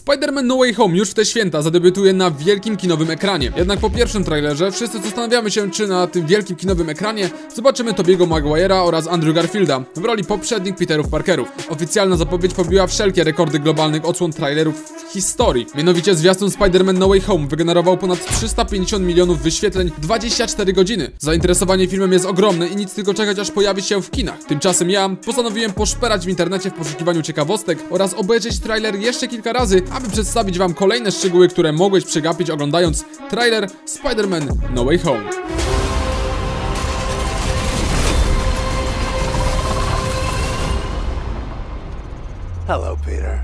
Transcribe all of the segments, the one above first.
Spider-Man No Way Home już w te święta zadebiutuje na wielkim kinowym ekranie. Jednak po pierwszym trailerze wszyscy zastanawiamy się, czy na tym wielkim kinowym ekranie zobaczymy Tobiego Maguire'a oraz Andrew Garfielda w roli poprzednich Peterów Parkerów. Oficjalna zapowiedź pobiła wszelkie rekordy globalnych odsłon trailerów w historii. Mianowicie zwiastun Spider-Man No Way Home wygenerował ponad 350 milionów wyświetleń w 24 godziny. Zainteresowanie filmem jest ogromne i nic tylko czekać, aż pojawi się w kinach. Tymczasem ja postanowiłem poszperać w internecie w poszukiwaniu ciekawostek oraz obejrzeć trailer jeszcze kilka razy, aby przedstawić wam kolejne szczegóły, które mogłeś przegapić oglądając trailer Spider-Man No Way Home. Hello, Peter.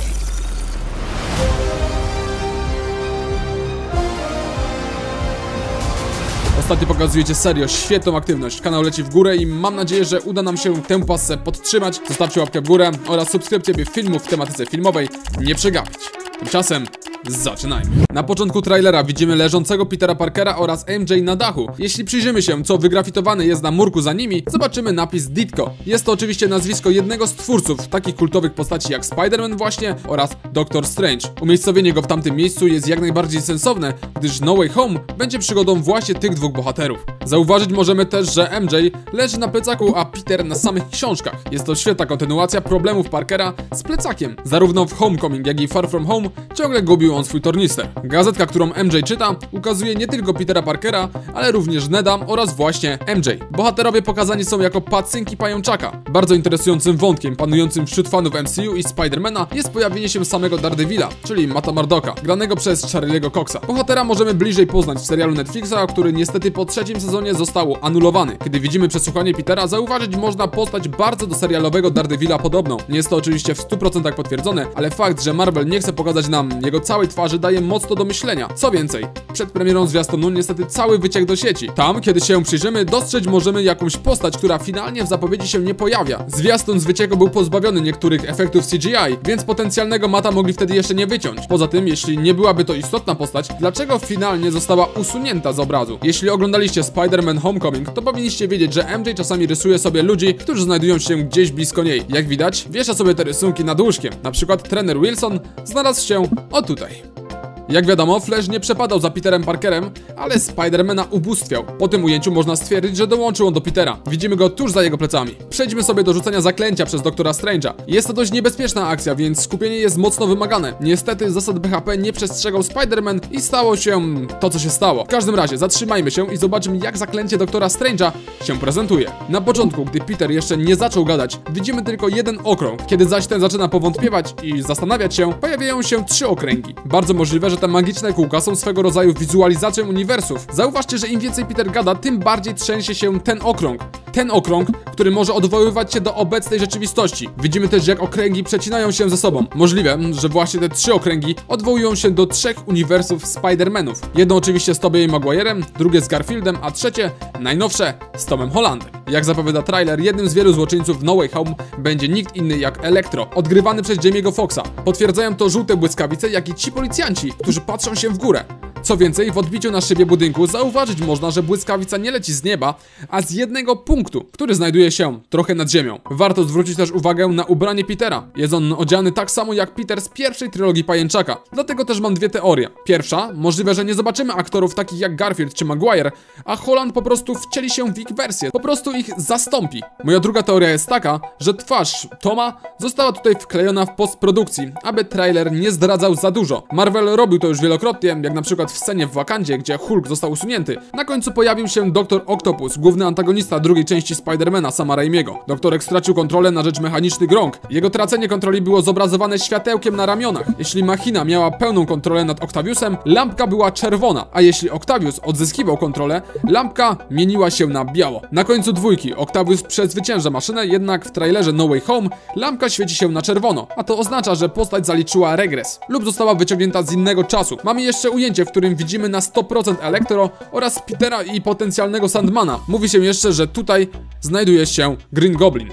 Ostatnio pokazujecie serio świetną aktywność. Kanał leci w górę i mam nadzieję, że uda nam się tę pasę podtrzymać. Zostawcie łapkę w górę oraz subskrypcję, by filmów w tematyce filmowej nie przegapić. Tymczasem zaczynajmy. Na początku trailera widzimy leżącego Petera Parkera oraz MJ na dachu. Jeśli przyjrzymy się, co wygrafitowane jest na murku za nimi, zobaczymy napis Ditko. Jest to oczywiście nazwisko jednego z twórców takich kultowych postaci jak Spider-Man właśnie oraz Doctor Strange. Umiejscowienie go w tamtym miejscu jest jak najbardziej sensowne, gdyż No Way Home będzie przygodą właśnie tych dwóch bohaterów. Zauważyć możemy też, że MJ leży na plecaku, a Peter na samych książkach. Jest to świetna kontynuacja problemów Parkera z plecakiem. Zarówno w Homecoming, jak i Far From Home ciągle gubił on swój tornister. Gazetka, którą MJ czyta, ukazuje nie tylko Petera Parkera, ale również Neda oraz właśnie MJ. Bohaterowie pokazani są jako pacynki pajączaka. Bardzo interesującym wątkiem panującym wśród fanów MCU i Spidermana jest pojawienie się samego Daredevila, czyli Matta Murdocka, granego przez Charlie'ego Coxa. Bohatera możemy bliżej poznać w serialu Netflixa, który niestety po trzecim sezonie został anulowany. Kiedy widzimy przesłuchanie Petera, zauważyć można postać bardzo do serialowego Daredevila podobną. Nie jest to oczywiście w 100% potwierdzone, ale fakt, że Marvel nie chce pokazać nam jego całej twarzy, daje mocno do myślenia. Co więcej, przed premierą zwiastunu niestety cały wyciekł do sieci. Tam, kiedy się przyjrzymy, dostrzec możemy jakąś postać, która finalnie w zapowiedzi się nie pojawia. Zwiastun z wycieku był pozbawiony niektórych efektów CGI, więc potencjalnego Matta mogli wtedy jeszcze nie wyciąć. Poza tym, jeśli nie byłaby to istotna postać, dlaczego finalnie została usunięta z obrazu? Jeśli oglądaliście Spider-Man Homecoming, to powinniście wiedzieć, że MJ czasami rysuje sobie ludzi, którzy znajdują się gdzieś blisko niej. Jak widać, wiesza sobie te rysunki nad łóżkiem. Na przykład trener Wilson znalazł się o tutaj. Jak wiadomo, Flash nie przepadał za Peterem Parkerem, ale Spidermana ubóstwiał. Po tym ujęciu można stwierdzić, że dołączył on do Petera. Widzimy go tuż za jego plecami. Przejdźmy sobie do rzucenia zaklęcia przez Doktora Strange'a. Jest to dość niebezpieczna akcja, więc skupienie jest mocno wymagane. Niestety zasad BHP nie przestrzegał Spider-Man i stało się to, co się stało. W każdym razie zatrzymajmy się i zobaczymy, jak zaklęcie Doktora Strange'a się prezentuje. Na początku, gdy Peter jeszcze nie zaczął gadać, widzimy tylko jeden okrąg. Kiedy zaś ten zaczyna powątpiewać i zastanawiać się, pojawiają się 3 okręgi. Bardzo możliwe, że te magiczne kółka są swego rodzaju wizualizacją uniwersów. Zauważcie, że im więcej Peter gada, tym bardziej trzęsie się ten okrąg. Ten okrąg, który może odwoływać się do obecnej rzeczywistości. Widzimy też, jak okręgi przecinają się ze sobą. Możliwe, że właśnie te 3 okręgi odwołują się do 3 uniwersów Spider-Manów. Jedno oczywiście z Tobeyem Maguire'em, drugie z Garfieldem, a trzecie, najnowsze, z Tomem Hollandem. Jak zapowiada trailer, jednym z wielu złoczyńców w No Way Home będzie nikt inny jak Electro, odgrywany przez Jamie'ego Foxxa. Potwierdzają to żółte błyskawice, jak i ci policjanci, którzy patrzą się w górę. Co więcej, w odbiciu na szybie budynku zauważyć można, że błyskawica nie leci z nieba, a z jednego punktu, który znajduje się trochę nad ziemią. Warto zwrócić też uwagę na ubranie Petera. Jest on odziany tak samo jak Peter z pierwszej trylogii Pajęczaka. Dlatego też mam 2 teorie. Pierwsza, możliwe, że nie zobaczymy aktorów takich jak Garfield czy Maguire, a Holland po prostu wcieli się w ich wersję, po prostu ich zastąpi. Moja druga teoria jest taka, że twarz Toma została tutaj wklejona w postprodukcji, aby trailer nie zdradzał za dużo. Marvel robił to już wielokrotnie, jak na przykład w scenie w Wakandzie, gdzie Hulk został usunięty. Na końcu pojawił się Dr. Octopus, główny antagonista drugiej części Spidermana Sama Raimiego. Doktorek stracił kontrolę na rzecz mechanicznych rąk. Jego tracenie kontroli było zobrazowane światełkiem na ramionach. Jeśli machina miała pełną kontrolę nad Octaviusem, lampka była czerwona, a jeśli Octavius odzyskiwał kontrolę, lampka mieniła się na biało. Na końcu dwójki Octavius przezwycięża maszynę, jednak w trailerze No Way Home lampka świeci się na czerwono, a to oznacza, że postać zaliczyła regres lub została wyciągnięta z innego czasu. Mamy jeszcze ujęcie, w którym widzimy na 100% Electro oraz Petera i potencjalnego Sandmana. Mówi się jeszcze, że tutaj znajduje się Green Goblin.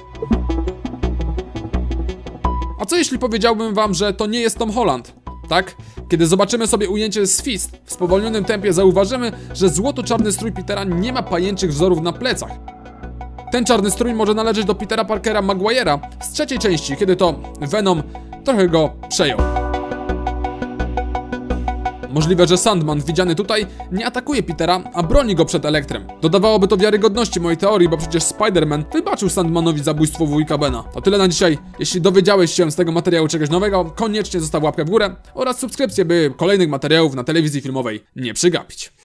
A co jeśli powiedziałbym wam, że to nie jest Tom Holland? Tak? Kiedy zobaczymy sobie ujęcie z Fist, w spowolnionym tempie zauważymy, że złoto-czarny strój Petera nie ma pajęczych wzorów na plecach. Ten czarny strój może należeć do Petera Parkera Maguire'a z trzeciej części, kiedy to Venom trochę go przejął. Możliwe, że Sandman, widziany tutaj, nie atakuje Petera, a broni go przed Elektrem. Dodawałoby to wiarygodności mojej teorii, bo przecież Spider-Man wybaczył Sandmanowi zabójstwo wujka Bena. To tyle na dzisiaj. Jeśli dowiedziałeś się z tego materiału czegoś nowego, koniecznie zostaw łapkę w górę oraz subskrypcję, by kolejnych materiałów na telewizji filmowej nie przegapić.